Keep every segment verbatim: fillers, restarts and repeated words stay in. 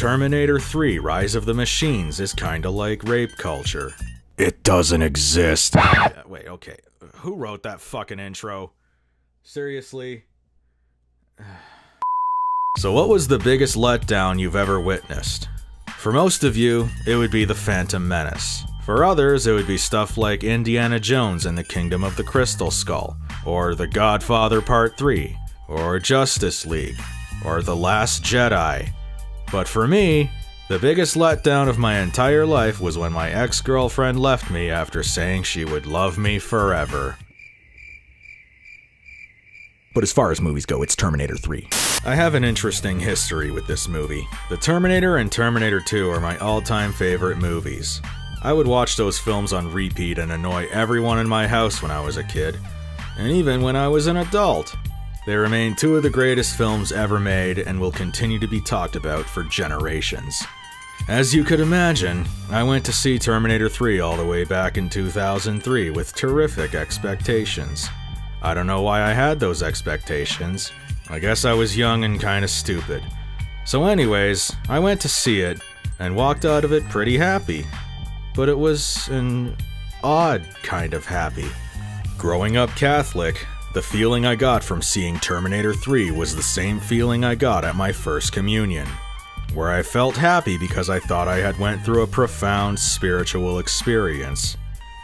Terminator three Rise of the Machines is kinda like rape culture. It doesn't exist. Yeah, wait, okay. Who wrote that fucking intro? Seriously? So what was the biggest letdown you've ever witnessed? For most of you, it would be The Phantom Menace. For others, it would be stuff like Indiana Jones and the Kingdom of the Crystal Skull, or The Godfather Part three, or Justice League, or The Last Jedi. But for me, the biggest letdown of my entire life was when my ex-girlfriend left me after saying she would love me forever. But as far as movies go, it's Terminator three. I have an interesting history with this movie. The Terminator and Terminator two are my all-time favorite movies. I would watch those films on repeat and annoy everyone in my house when I was a kid, and even when I was an adult. They remain two of the greatest films ever made and will continue to be talked about for generations. As you could imagine, I went to see Terminator three all the way back in two thousand three with terrific expectations. I don't know why I had those expectations. I guess I was young and kinda stupid. So anyways, I went to see it, and walked out of it pretty happy. But it was an odd kind of happy. Growing up Catholic, the feeling I got from seeing Terminator three was the same feeling I got at my first communion, where I felt happy because I thought I had went through a profound spiritual experience.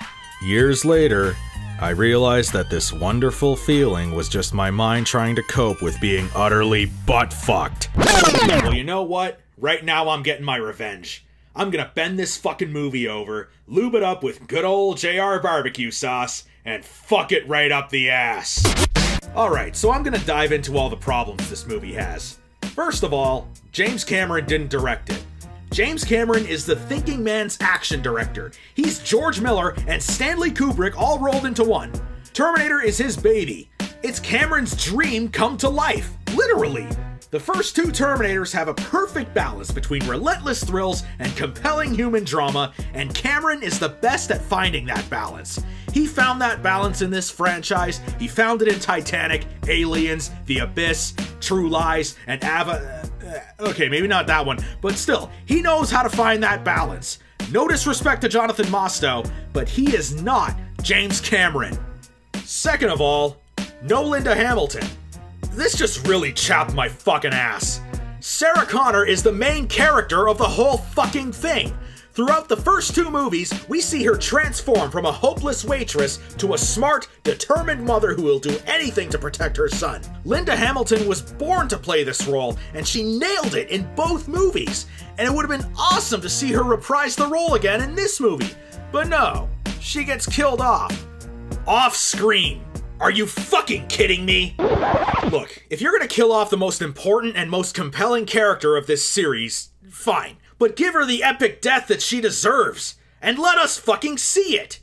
Years later, I realized that this wonderful feeling was just my mind trying to cope with being utterly butt-fucked. Well, you know what? Right now I'm getting my revenge. I'm gonna bend this fucking movie over, lube it up with good old J R barbecue sauce, and fuck it right up the ass. Alright, so I'm gonna dive into all the problems this movie has. First of all, James Cameron didn't direct it. James Cameron is the thinking man's action director. He's George Miller and Stanley Kubrick all rolled into one. Terminator is his baby. It's Cameron's dream come to life, literally. The first two Terminators have a perfect balance between relentless thrills and compelling human drama, and Cameron is the best at finding that balance. He found that balance in this franchise. He found it in Titanic, Aliens, The Abyss, True Lies, and Ava... Okay, maybe not that one, but still, he knows how to find that balance. No disrespect to Jonathan Mostow, but he is not James Cameron. Second of all, no Linda Hamilton. This just really chapped my fucking ass. Sarah Connor is the main character of the whole fucking thing. Throughout the first two movies, we see her transform from a hopeless waitress to a smart, determined mother who will do anything to protect her son. Linda Hamilton was born to play this role, and she nailed it in both movies. And it would have been awesome to see her reprise the role again in this movie. But no, she gets killed off. Off screen. Are you fucking kidding me? Look, if you're gonna kill off the most important and most compelling character of this series, fine. But give her the epic death that she deserves, and let us fucking see it!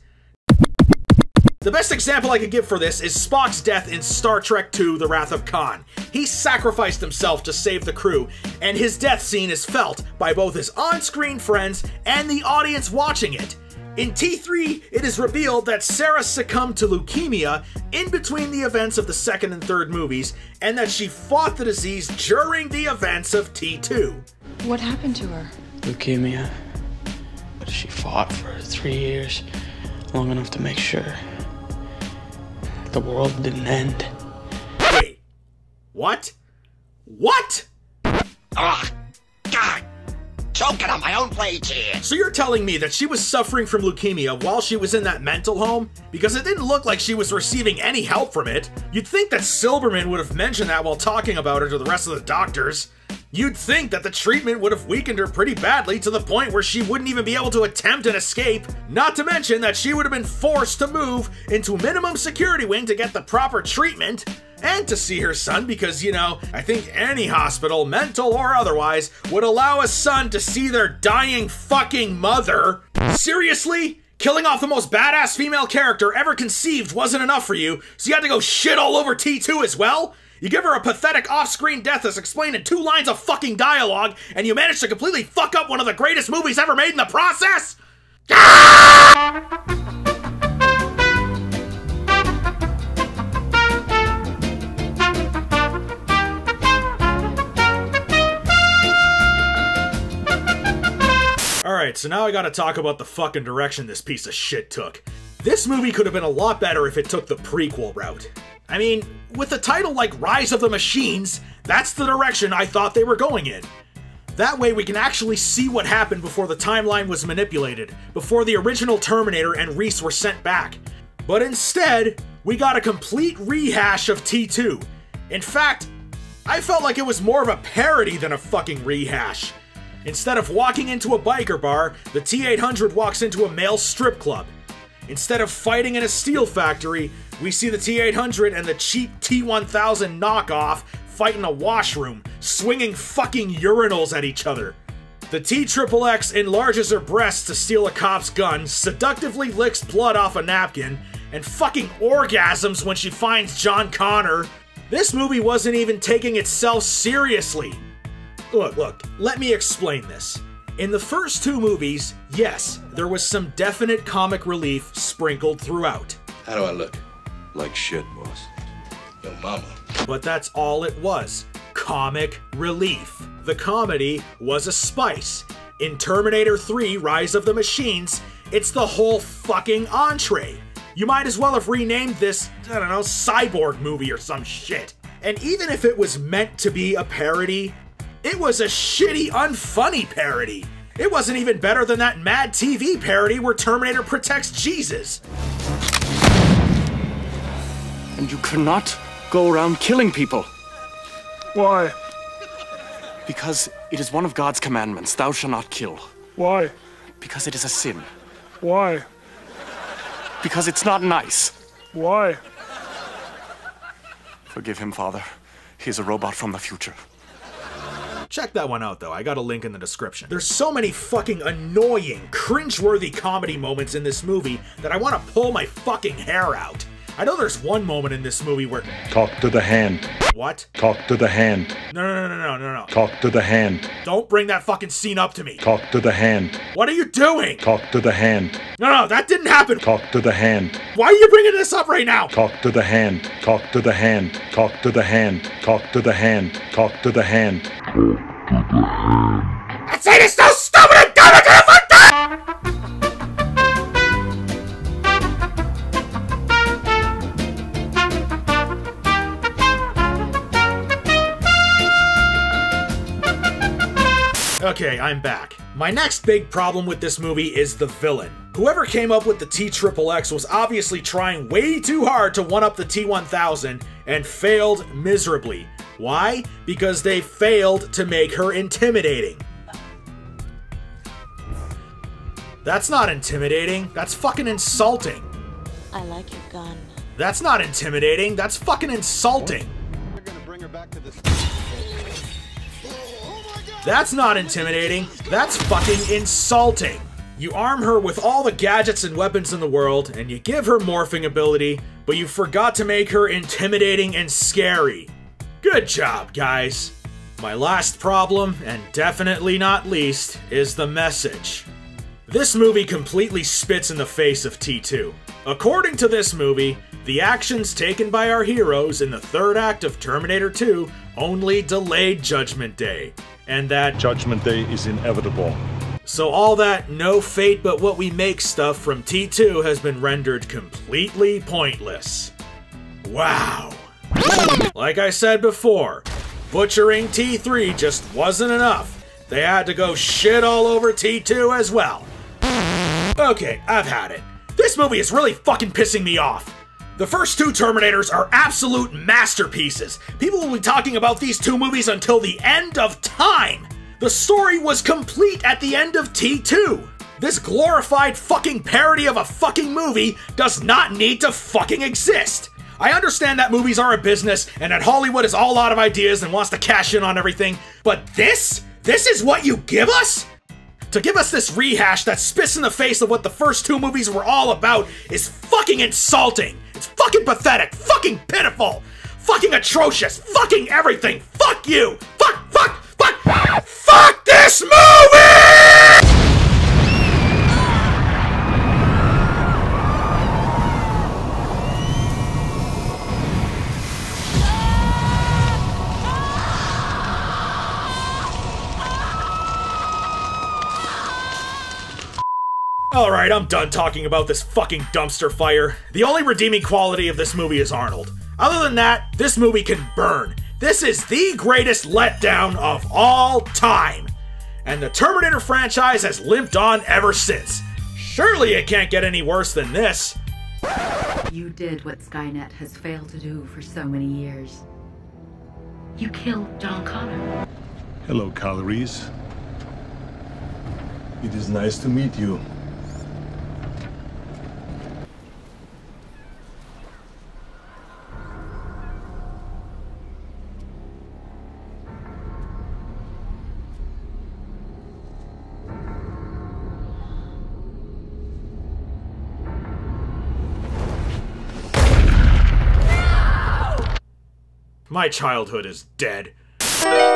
The best example I could give for this is Spock's death in Star Trek two The Wrath of Khan. He sacrificed himself to save the crew, and his death scene is felt by both his on-screen friends and the audience watching it. In T three, it is revealed that Sarah succumbed to leukemia in between the events of the second and third movies, and that she fought the disease during the events of T two. What happened to her? Leukemia. But she fought for three years, long enough to make sure the world didn't end. Wait, what? What? Ugh, God, choking on my own plate here. So you're telling me that she was suffering from leukemia while she was in that mental home? Because it didn't look like she was receiving any help from it. You'd think that Silberman would have mentioned that while talking about her to the rest of the doctors. You'd think that the treatment would have weakened her pretty badly to the point where she wouldn't even be able to attempt an escape. Not to mention that she would have been forced to move into minimum security wing to get the proper treatment. And to see her son because, you know, I think any hospital, mental or otherwise, would allow a son to see their dying fucking mother. Seriously? Killing off the most badass female character ever conceived wasn't enough for you, so you had to go shit all over T two as well? You give her a pathetic off-screen death that's explained in two lines of fucking dialogue, and you manage to completely fuck up one of the greatest movies ever made in the process? Alright, so now I gotta talk about the fucking direction this piece of shit took. This movie could have been a lot better if it took the prequel route. I mean, with a title like Rise of the Machines, that's the direction I thought they were going in. That way we can actually see what happened before the timeline was manipulated, before the original Terminator and Reese were sent back. But instead, we got a complete rehash of T two. In fact, I felt like it was more of a parody than a fucking rehash. Instead of walking into a biker bar, the T eight hundred walks into a male strip club. Instead of fighting in a steel factory, we see the T eight hundred and the cheap T one thousand knockoff fight in a washroom, swinging fucking urinals at each other. The T X X X enlarges her breasts to steal a cop's gun, seductively licks blood off a napkin, and fucking orgasms when she finds John Connor. This movie wasn't even taking itself seriously. Look, look, let me explain this. In the first two movies, yes, there was some definite comic relief sprinkled throughout. How do I look? Like shit, boss. Yo, mama. But that's all it was. Comic relief. The comedy was a spice. In Terminator three, Rise of the Machines, it's the whole fucking entree. You might as well have renamed this, I don't know, Cyborg movie or some shit. And even if it was meant to be a parody, it was a shitty, unfunny parody. It wasn't even better than that Mad T V parody where Terminator protects Jesus. And you cannot go around killing people. Why? Because it is one of God's commandments, thou shalt not kill. Why? Because it is a sin. Why? Because it's not nice. Why? Forgive him, Father. He is a robot from the future. Check that one out, though. I got a link in the description. There's so many fucking annoying, cringeworthy comedy moments in this movie that I want to pull my fucking hair out. I know there's one moment in this movie where... Talk to the hand. What? Talk to the hand. No, no, no, no, no, no. Talk to the hand. Don't bring that fucking scene up to me. Talk to the hand. What are you doing? Talk to the hand. No, no, that didn't happen. Talk to the hand. Why are you bringing this up right now? Talk to the hand. Talk to the hand. Talk to the hand. Talk to the hand. Talk to the hand. Talk to the hand. That scene is so stupid and dumb I could've fucked that! Okay, I'm back. My next big problem with this movie is the villain. Whoever came up with the T X X X was obviously trying way too hard to one-up the T one thousand and failed miserably. Why? Because they failed to make her intimidating. That's not intimidating. That's fucking insulting. I like your gun. That's not intimidating. That's fucking insulting. We're gonna bring her back to this. That's not intimidating. That's fucking insulting. You arm her with all the gadgets and weapons in the world, and you give her morphing ability, but you forgot to make her intimidating and scary. Good job, guys. My last problem, and definitely not least, is the message. This movie completely spits in the face of T two. According to this movie, the actions taken by our heroes in the third act of Terminator two only delayed Judgment Day, and that Judgment Day is inevitable. So all that no fate but what we make stuff from T two has been rendered completely pointless. Wow. Like I said before, butchering T three just wasn't enough. They had to go shit all over T two as well. Okay, I've had it. This movie is really fucking pissing me off. The first two Terminators are absolute masterpieces. People will be talking about these two movies until the end of time. The story was complete at the end of T two. This glorified fucking parody of a fucking movie does not need to fucking exist. I understand that movies are a business and that Hollywood is all out of ideas and wants to cash in on everything, but this? This is what you give us? To give us this rehash that spits in the face of what the first two movies were all about is fucking insulting. It's fucking pathetic, fucking pitiful, fucking atrocious, fucking everything. Fuck you. Fuck, fuck, fuck, fuck this movie! Alright, I'm done talking about this fucking dumpster fire. The only redeeming quality of this movie is Arnold. Other than that, this movie can burn. This is the greatest letdown of all time. And the Terminator franchise has limped on ever since. Surely it can't get any worse than this. You did what Skynet has failed to do for so many years. You killed John Connor. Hello, Calories. It is nice to meet you. My childhood is dead.